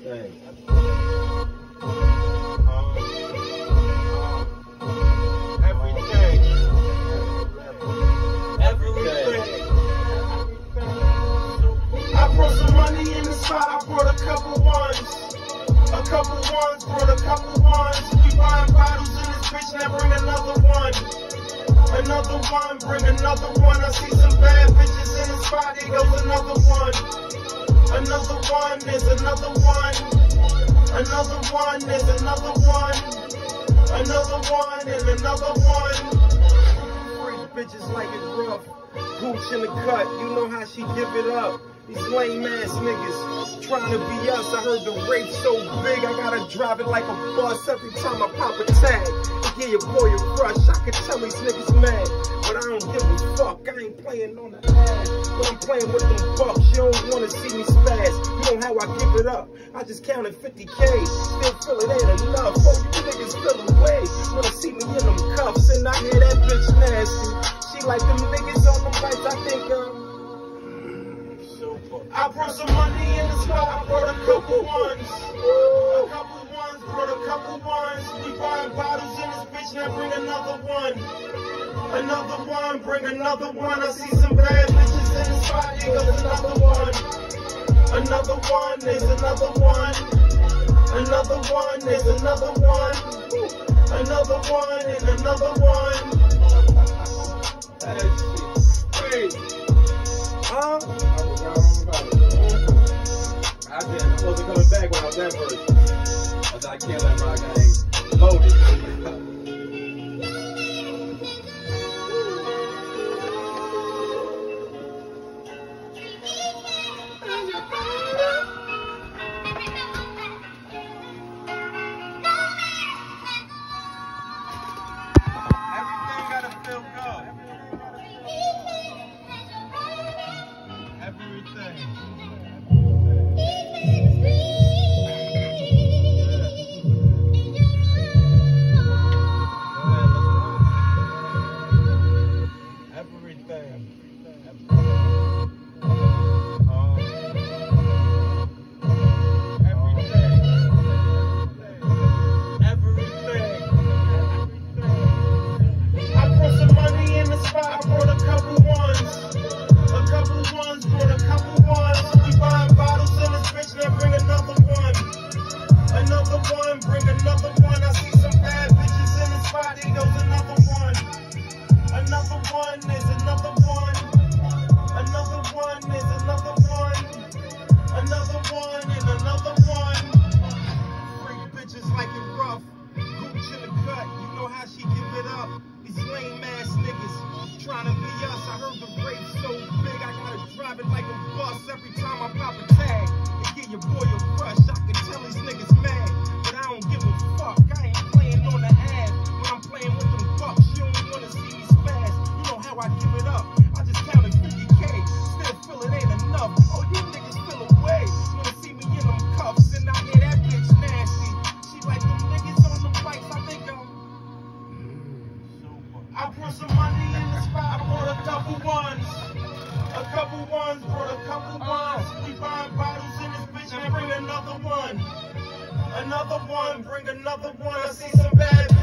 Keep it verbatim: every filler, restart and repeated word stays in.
everything. Everything. Everything. I brought some money in the spot. I brought a couple ones. A couple ones. Brought a couple ones. We buying bottles in this bitch. Now bring another one. Another one. Bring another one. I see some bad bitches in the spot. Here goes another one. Another one. There's another one. Another one. There's another one. Another one and another one. Freak bitches like it rough. Gooch in the cut, you know how she give it up. These lame ass niggas trying to be us. I heard the rape so big, I gotta drive it like a bus every time I pop a tag. Yeah, your boy a rush. I can tell these niggas mad, but I don't give a fuck. I ain't playing on the ad, but I'm playing with them bucks. You don't wanna see me spaz. You know how I give it up. I just counted fifty K, still feel it ain't enough. Oh, you niggas feel away wanna see me in them cuffs, and I hear that bitch nasty. She like them niggas on the bikes. I think um. I brought some money in the spot. I brought a couple ones. A couple ones. Brought a couple ones. We buying bottles in this bitch. Now bring another one. Another one. Bring another one. I see some bad bitches in the spot. Here goes another one. Another one. There's another one. Another one. There's another one. Another one and another one. That shit crazy. Huh? I didn't. I wasn't coming back when I was that version. I thought I can't let rock. I ain't loaded. Everything gotta feel good. Everything. Trying to be us, I heard the rape so big, I gotta drive it like a bus every time I pop a tag. And get your boy a rush, I can tell these niggas mad, but I don't give a fuck. I ain't playing on the ad, when I'm playing with them bucks. You don't wanna see me spaz, you know how I give it up. I just counted fifty K, still feel it ain't enough. Oh, you niggas feel away, wanna see me in them cuffs, and I hear that bitch nasty. She like them niggas on the bikes, I think I'm I brought some money in the spot. I brought a couple ones. A couple ones. Brought a couple ones. We buying bottles in this bitch. Now bring another one. Another one. Bring another one. I see some bad